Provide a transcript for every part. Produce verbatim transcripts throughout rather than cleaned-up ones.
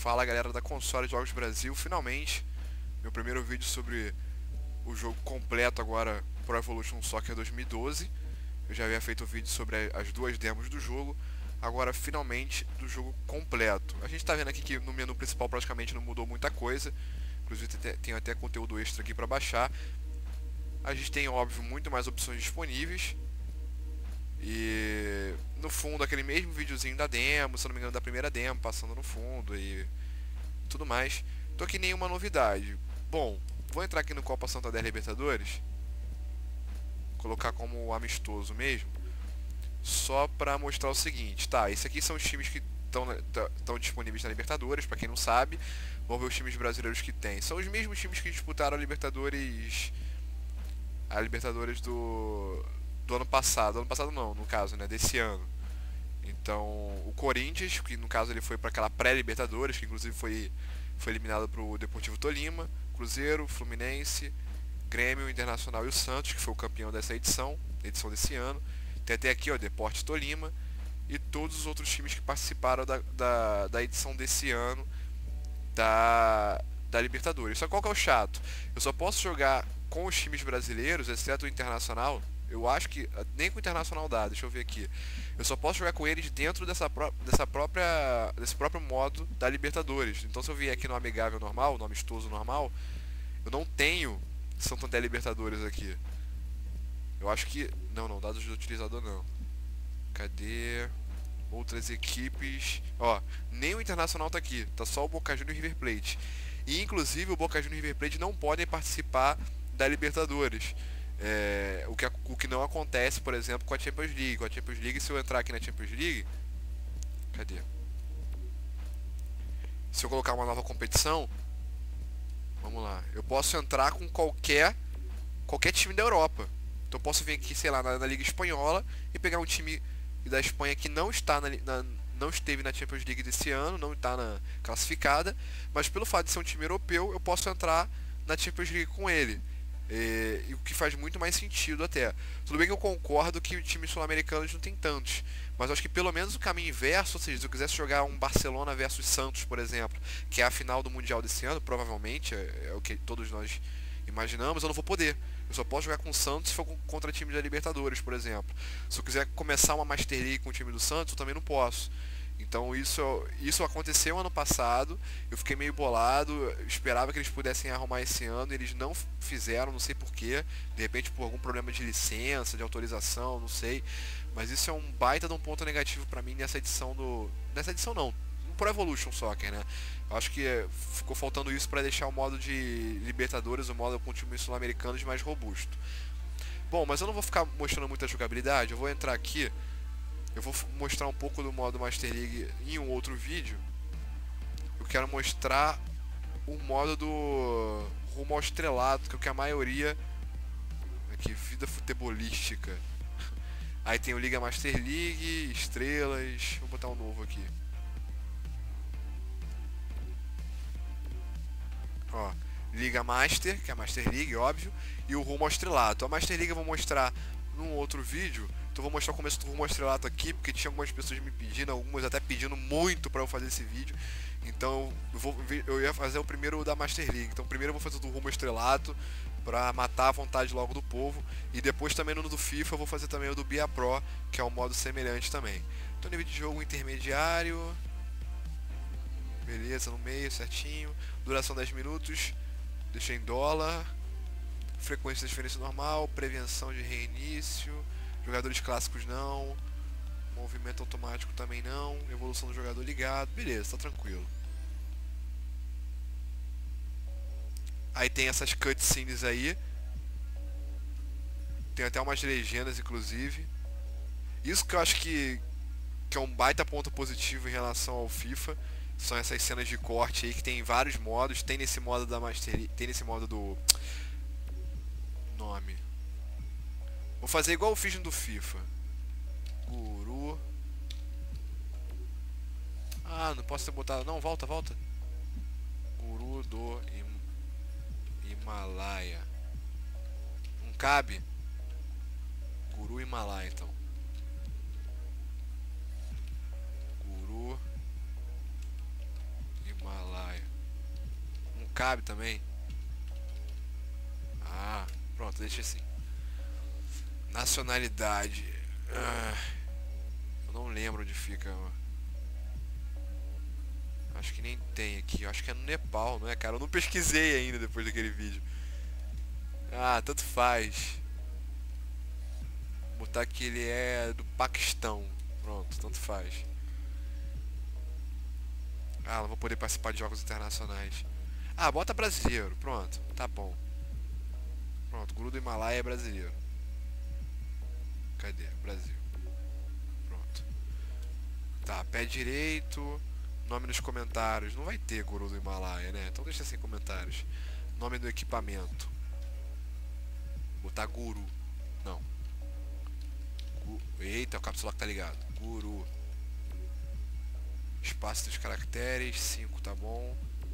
Fala galera da Console Jogos Brasil, finalmente meu primeiro vídeo sobre o jogo completo agora, Pro Evolution Soccer dois mil e doze. Eu já havia feito o vídeo sobre as duas demos do jogo, agora finalmente do jogo completo. A gente está vendo aqui que no menu principal praticamente não mudou muita coisa, inclusive tem até conteúdo extra aqui para baixar. A gente tem, óbvio, muito mais opções disponíveis. E no fundo aquele mesmo videozinho da demo, se não me engano da primeira demo, passando no fundo e tudo mais. Tô aqui nenhuma novidade. Bom, vou entrar aqui no Copa Santander Libertadores, colocar como amistoso mesmo, só pra mostrar o seguinte, tá, esses aqui são os times que estão disponíveis na Libertadores, pra quem não sabe. Vamos ver os times brasileiros que tem. São os mesmos times que disputaram a Libertadores, a Libertadores do do ano passado, ano passado não, no caso, né, desse ano. Então, o Corinthians, que no caso ele foi para aquela pré-Libertadores, que inclusive foi, foi eliminado pro Deportivo Tolima, Cruzeiro, Fluminense, Grêmio, Internacional e o Santos, que foi o campeão dessa edição, edição desse ano. Tem até aqui, ó, Deportes Tolima e todos os outros times que participaram da, da, da edição desse ano da, da Libertadores. Só que qual que é o chato? Eu só posso jogar com os times brasileiros, exceto o Internacional. Eu acho que nem com o Internacional dá, deixa eu ver aqui. Eu só posso jogar com eles dentro dessa, pró dessa própria, desse próprio modo da Libertadores. Então se eu vier aqui no amigável normal, no amistoso normal, eu não tenho Santander Libertadores aqui. Eu acho que... Não, não, dados do utilizador não. Cadê? Outras equipes... Ó, nem o Internacional tá aqui, tá só o Boca Juniors e o River Plate. E inclusive o Boca Juniors e o River Plate não podem participar da Libertadores. É, o, que, o que não acontece, por exemplo, com a Champions League. Com a Champions League, se eu entrar aqui na Champions League, cadê? Se eu colocar uma nova competição, vamos lá, eu posso entrar com qualquer qualquer time da Europa. Então eu posso vir aqui, sei lá, na, na Liga Espanhola e pegar um time da Espanha que não está na, na, não esteve na Champions League desse ano, não está na classificada, mas pelo fato de ser um time europeu, eu posso entrar na Champions League com ele. E, e o que faz muito mais sentido até. Tudo bem que eu concordo que o time sul-americano não tem tantos, mas acho que pelo menos o caminho inverso, ou seja, se eu quisesse jogar um Barcelona versus Santos, por exemplo, que é a final do Mundial desse ano, provavelmente, é, é o que todos nós imaginamos, eu não vou poder. Eu só posso jogar com o Santos se for contra time da Libertadores, por exemplo. Se eu quiser começar uma Master League com o time do Santos, eu também não posso. Então isso, isso aconteceu ano passado, eu fiquei meio bolado, esperava que eles pudessem arrumar esse ano, eles não fizeram, não sei porquê, de repente por algum problema de licença, de autorização, não sei, mas isso é um baita de um ponto negativo pra mim nessa edição do... nessa edição não, no Pro Evolution Soccer, né? Eu acho que ficou faltando isso pra deixar o modo de Libertadores, o modo com times sul-americanos mais robusto. Bom, mas eu não vou ficar mostrando muita jogabilidade, eu vou entrar aqui. Eu vou mostrar um pouco do modo Master League em um outro vídeo. Eu quero mostrar o modo do rumo ao estrelato, que é o que a maioria... Aqui, vida futebolística. Aí tem o Liga Master League, estrelas... Vou botar um novo aqui. Ó, Liga Master, que é a Master League, óbvio. E o rumo ao estrelato. A Master League eu vou mostrar num outro vídeo. Então vou mostrar o começo do rumo ao estrelato aqui, porque tinha algumas pessoas me pedindo, algumas até pedindo muito pra eu fazer esse vídeo. Então eu, vou, eu ia fazer o primeiro da Master League. Então primeiro eu vou fazer o do rumo ao estrelato, pra matar a vontade logo do povo. E depois também no do FIFA eu vou fazer também o do Bia Pro, que é um modo semelhante também. Então nível de jogo intermediário. Beleza, no meio, certinho. Duração dez minutos. Deixei em dólar. Frequência de transferência normal. Prevenção de reinício. Jogadores clássicos não. Movimento automático também não. Evolução do jogador ligado. Beleza, tá tranquilo. Aí tem essas cutscenes aí. Tem até umas legendas, inclusive. Isso que eu acho que, que é um baita ponto positivo em relação ao FIFA. São essas cenas de corte aí que tem vários modos. Tem nesse modo da Master... Tem nesse modo do... Nome... Vou fazer igual eu fiz no do FIFA. Guru. Ah, não posso ter botado. Não, volta, volta. Guru do Him... Himalaia. Não cabe? Guru Himalaia, então. Guru Himalaia. Não cabe também? Ah, pronto, deixa assim. Nacionalidade. Ah, eu não lembro onde fica. Acho que nem tem aqui. Eu acho que é no Nepal, não é, cara? Eu não pesquisei ainda depois daquele vídeo. Ah, tanto faz. Vou botar que ele é do Paquistão. Pronto, tanto faz. Ah, não vou poder participar de jogos internacionais. Ah, bota brasileiro. Pronto, tá bom. Pronto, Guru do Himalaia é brasileiro. Cadê? Brasil. Pronto. Tá, pé direito. Nome nos comentários. Não vai ter Guru do Himalaia, né? Então deixa sem comentários. Nome do equipamento. Vou botar Guru. Não. Gu... Eita, o cápsula que tá ligado. Guru. Espaço dos caracteres. cinco, tá bom.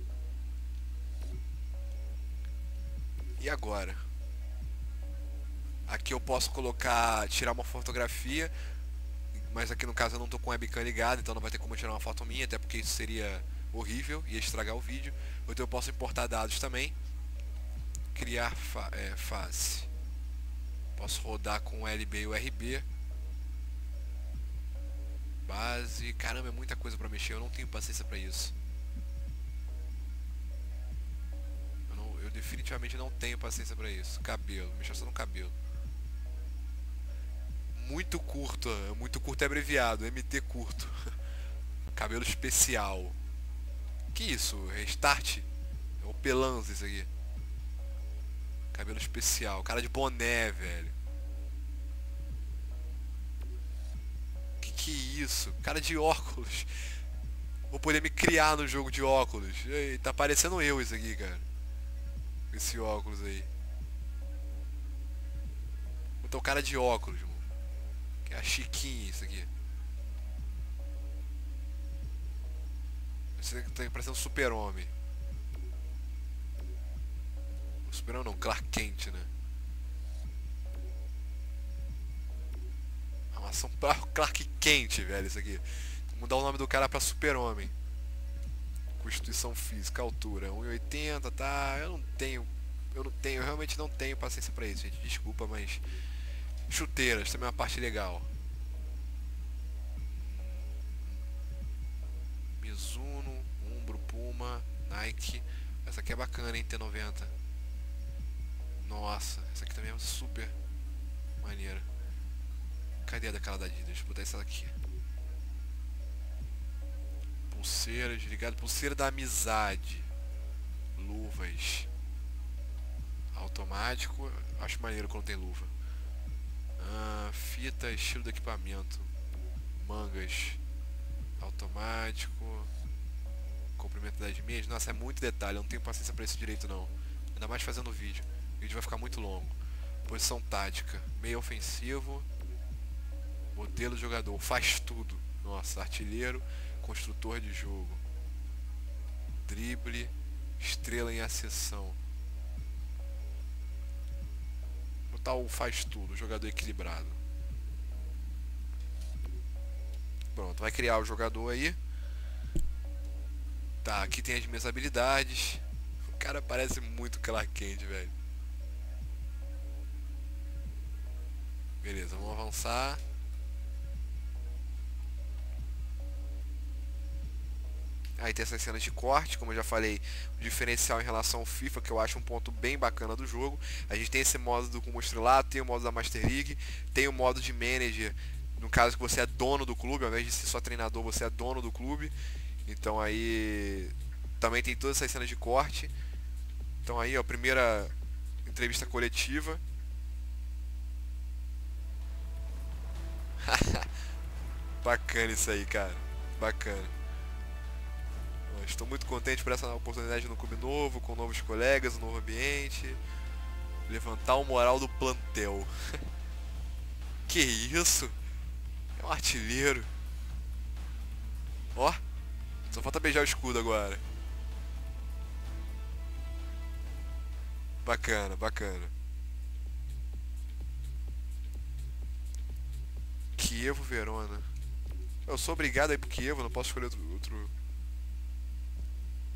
E agora? Aqui eu posso colocar, tirar uma fotografia, mas aqui no caso eu não tô com a webcam ligada, então não vai ter como tirar uma foto minha, até porque isso seria horrível, ia estragar o vídeo. Então eu posso importar dados também. Criar fa é, face. Posso rodar com o L B e o R B. Base. Caramba, é muita coisa pra mexer, eu não tenho paciência pra isso. Eu, não, eu definitivamente não tenho paciência pra isso. Cabelo, mexer só no cabelo. Muito curto, muito curto é abreviado, M T curto. Cabelo especial. Que isso? Restart? É o Pelanza isso aqui. Cabelo especial, cara de boné, velho. Que que é isso? Cara de óculos. Vou poder me criar no jogo de óculos. Ei, tá parecendo eu isso aqui, cara. Esse óculos aí. Então cara de óculos, mano. Que é a chiquinha isso aqui. Você tá parecendo um super-homem. Super-homem não, Clark Kent, né? Armação pra Clark Kent, velho, isso aqui. Vou mudar o nome do cara pra super-homem. Constituição física, altura, um e oitenta, tá? Eu não tenho... Eu não tenho, eu realmente não tenho paciência pra isso, gente. Desculpa, mas... Chuteiras, também é uma parte legal. Mizuno, Umbro, Puma, Nike. Essa aqui é bacana, hein, T noventa. Nossa, essa aqui também é super maneira. Cadê a daquela da Adidas? Vou botar essa aqui. Pulseiras, ligado? Pulseira da amizade. Luvas. Automático. Acho maneiro quando tem luva. Ah, fita, estilo do equipamento. Mangas. Automático. Comprimento das meias. Nossa, é muito detalhe. Eu não tenho paciência pra isso direito não. Ainda mais fazendo vídeo. O vídeo vai ficar muito longo. Posição tática. Meio ofensivo. Modelo jogador. Faz tudo. Nossa, artilheiro. Construtor de jogo. Drible. Estrela em acessão. Botar o faz tudo. Jogador equilibrado. Pronto, vai criar o jogador aí. Tá, aqui tem as minhas habilidades. O cara parece muito Clark Kent, velho. Beleza, vamos avançar. Aí tem essas cenas de corte, como eu já falei, o diferencial em relação ao FIFA, que eu acho um ponto bem bacana do jogo. A gente tem esse modo do Rumo Estrelado, tem o modo da Master League, tem o modo de Manager, no caso que você é dono do clube, ao invés de ser só treinador, você é dono do clube. Então aí também tem todas essas cenas de corte. Então aí, ó, primeira entrevista coletiva. Bacana isso aí, cara. Bacana. Estou muito contente por essa oportunidade no clube novo, com novos colegas, um novo ambiente. Levantar o moral do plantel. Que isso? É um artilheiro. Ó, só falta beijar o escudo agora. Bacana, bacana. Chievo, Verona. Eu sou obrigado a ir pro Chievo, não posso escolher outro... outro...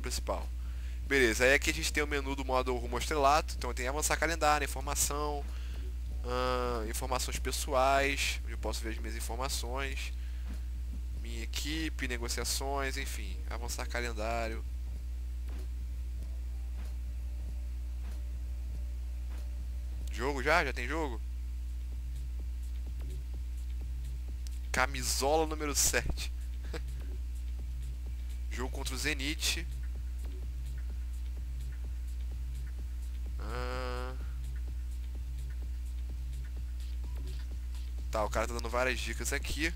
principal. Beleza, aí aqui a gente tem o menu do modo rumo ao estrelato. Então tem avançar calendário, informação, hum, informações pessoais, onde eu posso ver as minhas informações, minha equipe, negociações, enfim, avançar calendário. Jogo já? Já tem jogo? Camisola número sete. Jogo contra o Zenit. Ah... Tá, o cara tá dando várias dicas aqui.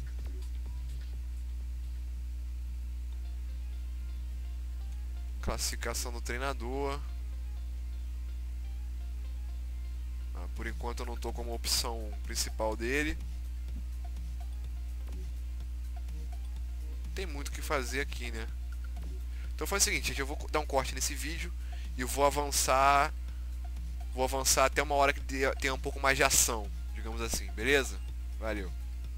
Classificação do treinador. Ah, por enquanto eu não tô como opção principal dele. Tem muito o que fazer aqui, né? Então foi o seguinte, gente, eu vou dar um corte nesse vídeo e vou avançar. Vou avançar até uma hora que tenha um pouco mais de ação, digamos assim, beleza? Valeu.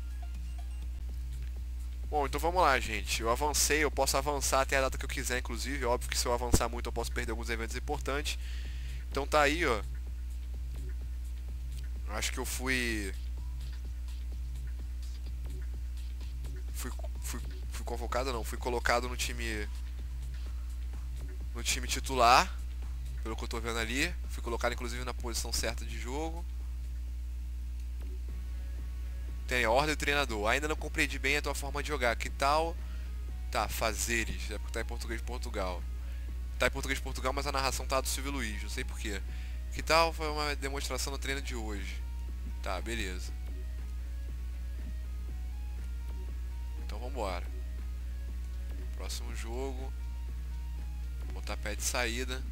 Bom, então vamos lá, gente. Eu avancei, eu posso avançar até a data que eu quiser, inclusive. Óbvio que se eu avançar muito eu posso perder alguns eventos importantes. Então tá aí, ó. Acho que eu fui... Fui, fui, fui convocado, não. Fui colocado no time... No time titular. Pelo que eu tô vendo ali. Fui colocado, inclusive, na posição certa de jogo. Tem a ordem do treinador. Ainda não compreendi bem a tua forma de jogar. Que tal? Tá, fazeres. É porque tá em português de Portugal. Tá em português de Portugal, mas a narração tá do Silvio Luiz. Não sei porquê. Que tal? Foi uma demonstração no treino de hoje. Tá, beleza. Então vambora. Próximo jogo. Pontapé de saída.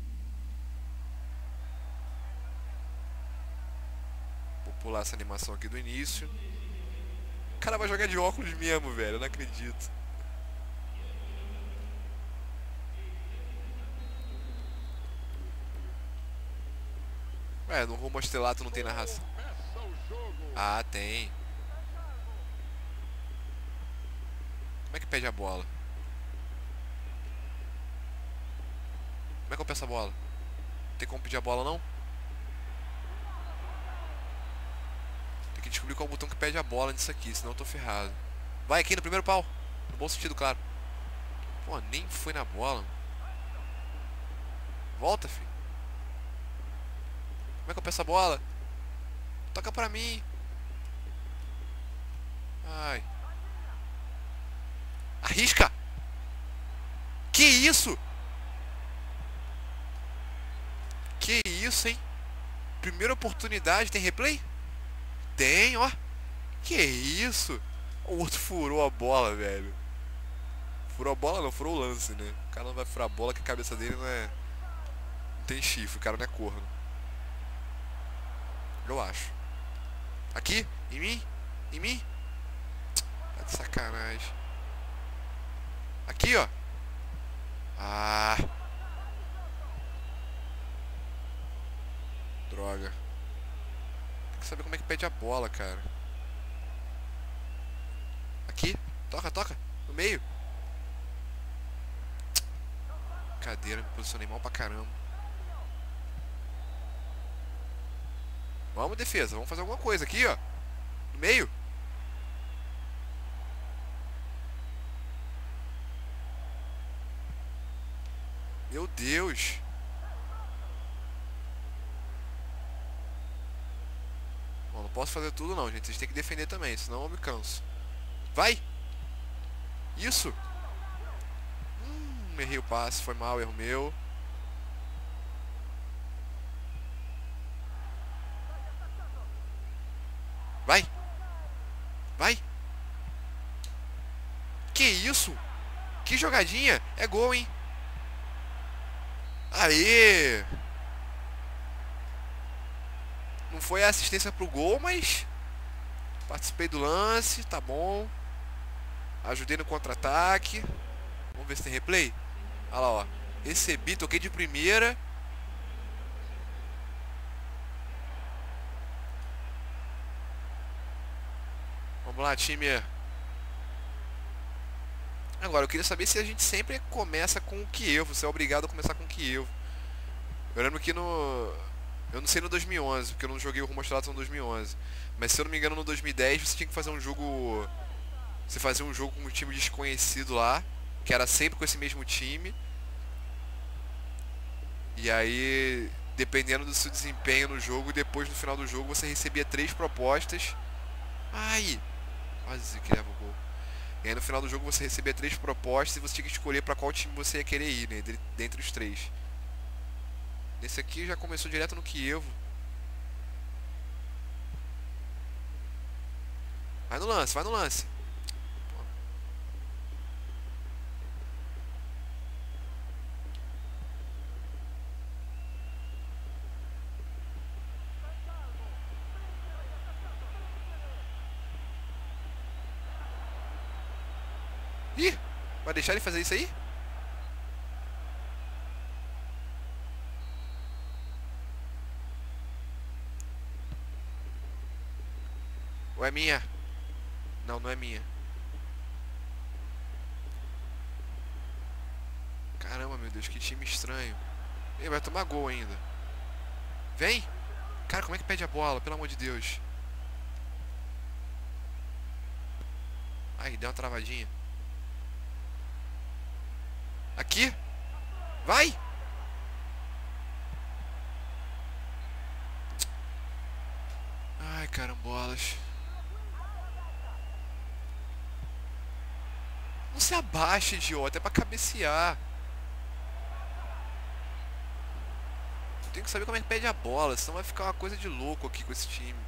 Vou pular essa animação aqui do início. O cara vai jogar de óculos mesmo, velho. Eu não acredito. Ué, no rumo ao estrelato não tem narração. Ah, tem. Como é que pede a bola? Como é que eu peço a bola? Tem como pedir a bola, não? Tem que descobrir qual é o botão que pede a bola nisso aqui, senão eu tô ferrado. Vai aqui no primeiro pau. No bom sentido, claro. Pô, nem foi na bola. Volta, filho. Como é que eu peço a bola? Toca pra mim. Ai. Arrisca! Que isso? Que isso, hein? Primeira oportunidade, tem replay? Tem, ó. Que isso? O outro furou a bola, velho. Furou a bola não, furou o lance, né? O cara não vai furar a bola que a cabeça dele não é... Não tem chifre, o cara não é corno. Eu acho. Aqui? Em mim? Em mim? Tá de sacanagem. Aqui, ó. Ah. Droga. Tem que saber como é que pede a bola, cara. Aqui. Toca, toca. No meio. Cadeira, me posicionei mal pra caramba. Vamos, defesa. Vamos fazer alguma coisa aqui, ó. No meio. Meu Deus. Bom, não posso fazer tudo não, gente. Vocês têm que defender também, senão eu me canso. Vai! Isso! Hum, errei o passe. Foi mal, erro meu. Vai! Vai! Que isso? Que jogadinha! É gol, hein? Aê! Não foi a assistência pro gol, mas participei do lance, tá bom. Ajudei no contra-ataque. Vamos ver se tem replay. Olha lá, ó. Recebi, toquei de primeira. Vamos lá, time. Agora, eu queria saber se a gente sempre começa com o Kiev, se é obrigado a começar com o Kiev. Eu lembro que no... Eu não sei no dois mil e onze, porque eu não joguei o Rumo Estrelato no dois mil e onze. Mas se eu não me engano, no dois mil e dez você tinha que fazer um jogo... Você fazia um jogo com um time desconhecido lá, que era sempre com esse mesmo time. E aí, dependendo do seu desempenho no jogo, depois no final do jogo você recebia três propostas. Ai! Quase que leva o gol. E aí no final do jogo você recebia três propostas e você tinha que escolher pra qual time você ia querer ir, né? Dentre os três. Nesse aqui já começou direto no Kiev. Vai no lance, vai no lance. Ih, vai deixar ele fazer isso aí? Ou é minha? Não, não é minha. Caramba, meu Deus, que time estranho. Ele vai tomar gol ainda. Vem! Cara, como é que pede a bola? Pelo amor de Deus. Ai, deu uma travadinha. Aqui! Vai! Ai, carambolas. Não se abaixa, idiota. É pra cabecear. Eu tenho que saber como é que pede a bola, senão vai ficar uma coisa de louco aqui com esse time.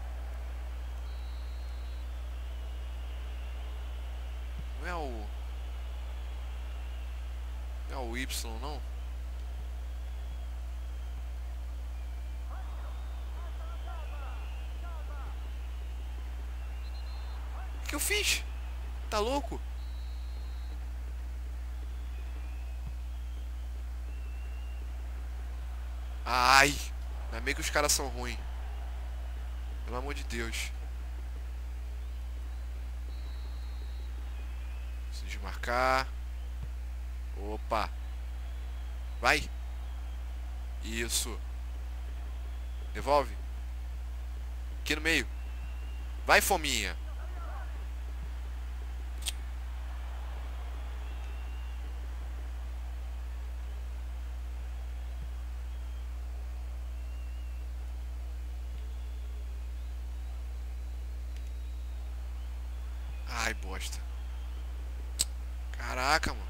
Não é o... Não é o Y, não? O que eu fiz? Tá louco? Ai! Não é meio que os caras são ruins. Pelo amor de Deus. Se desmarcar. Opa. Vai. Isso. Devolve. Aqui no meio. Vai, fominha. Ai, bosta. Caraca, mano.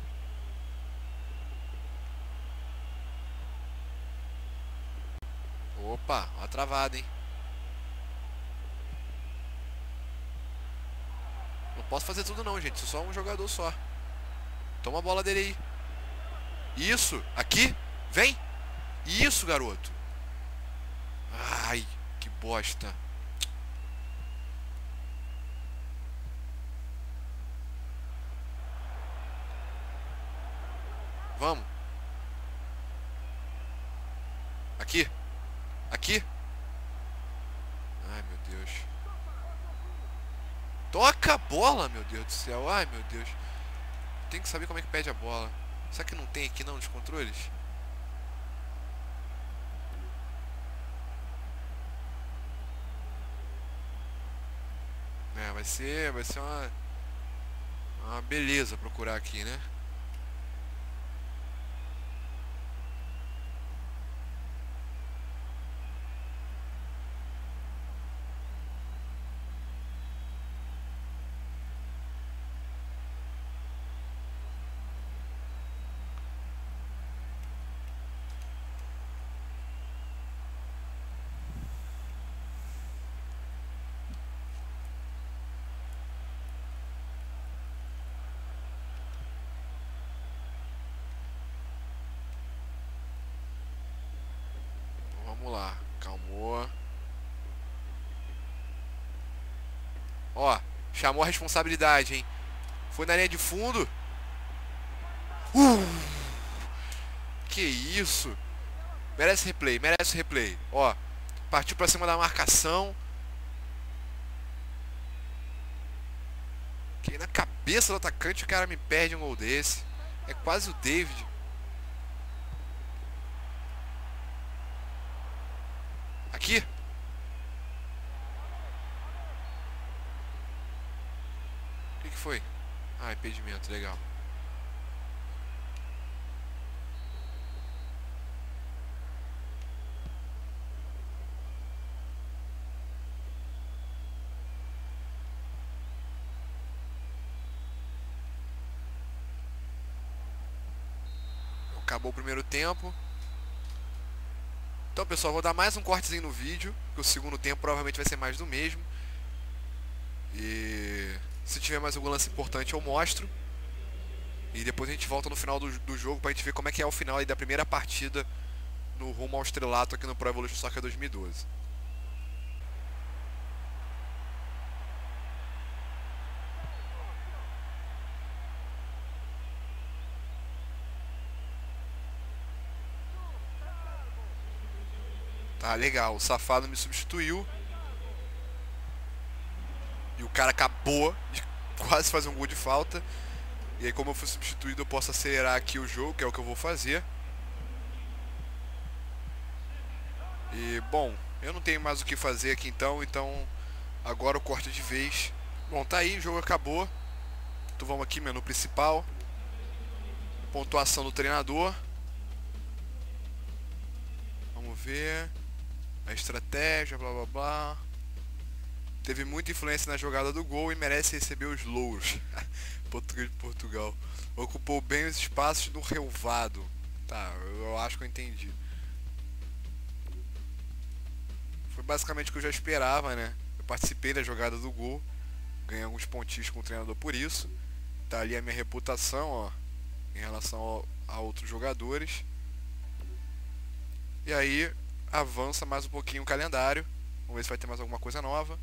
Opa, ó a travada, hein. Não posso fazer tudo não, gente. Sou só um jogador só. Toma a bola dele aí. Isso, aqui. Vem. Isso, garoto. Ai, que bosta. Vamos. Aqui. Aqui. Ai, meu Deus. Toca a bola, meu Deus do céu. Ai, meu Deus. Tem que saber como é que pede a bola. Será que não tem aqui não nos controles? É, vai ser, vai ser uma, uma beleza procurar aqui, né? Vamos lá, calmou. Ó, chamou a responsabilidade, hein? Foi na linha de fundo. Uh! Que isso? Merece replay, merece replay. Ó, partiu pra cima da marcação. Que na cabeça do atacante o cara me perde um gol desse. É quase o David. Aqui. O que, que foi? Ah, impedimento, legal. Acabou o primeiro tempo. Então, pessoal, vou dar mais um cortezinho no vídeo, que o segundo tempo provavelmente vai ser mais do mesmo. E se tiver mais algum lance importante eu mostro. E depois a gente volta no final do, do jogo pra gente ver como é que é o final aí da primeira partida no rumo ao estrelato aqui no Pro Evolution Soccer dois mil e doze. Tá, legal. O safado me substituiu. E o cara acabou de quase fazer um gol de falta. E aí, como eu fui substituído, eu posso acelerar aqui o jogo, que é o que eu vou fazer. E, bom, eu não tenho mais o que fazer aqui então, então agora o corte de vez. Bom, tá aí, o jogo acabou. Então vamos aqui, menu principal. Pontuação do treinador. Vamos ver. A estratégia, blá blá blá. Teve muita influência na jogada do gol e merece receber os louros. Português de Portugal. Ocupou bem os espaços do relvado. Tá, eu acho que eu entendi. Foi basicamente o que eu já esperava, né? Eu participei da jogada do gol. Ganhei alguns pontinhos com o treinador por isso. Tá ali a minha reputação, ó, em relação ao, a outros jogadores. E aí avança mais um pouquinho o calendário. Vamos ver se vai ter mais alguma coisa nova.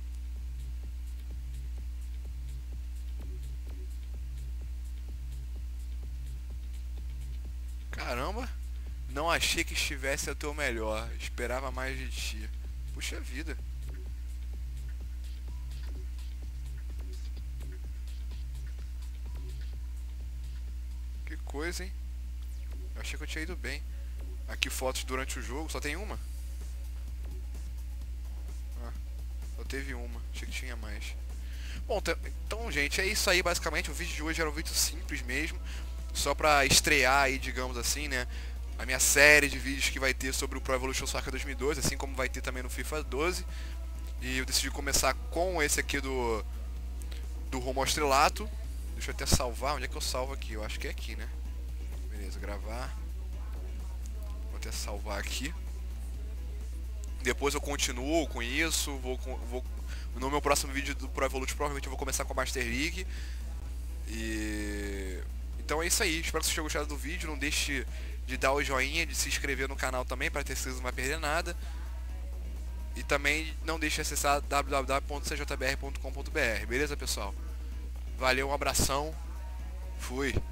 Caramba, não achei que estivesse a teu melhor. Esperava mais de ti. Puxa vida. Que coisa, hein? Eu achei que eu tinha ido bem. Aqui fotos durante o jogo, só tem uma? Ah, só teve uma, achei que tinha mais. Bom, então gente, é isso aí basicamente. O vídeo de hoje era um vídeo simples mesmo, só pra estrear aí, digamos assim, né, a minha série de vídeos que vai ter sobre o Pro Evolution Soccer dois mil e doze, assim como vai ter também no FIFA doze. E eu decidi começar com esse aqui do do rumo ao estrelato. Deixa eu até salvar, onde é que eu salvo aqui? Eu acho que é aqui, né? Beleza, gravar. Até salvar aqui. Depois eu continuo com isso. Vou, vou no meu próximo vídeo do Pro Evolution provavelmente eu vou começar com a Master League. E então é isso aí. Espero que vocês tenham gostado do vídeo. Não deixe de dar o joinha, de se inscrever no canal também, para ter certeza que não vai perder nada. E também não deixe de acessar w w w ponto c j b r ponto com ponto b r. Beleza, pessoal? Valeu, um abração. Fui.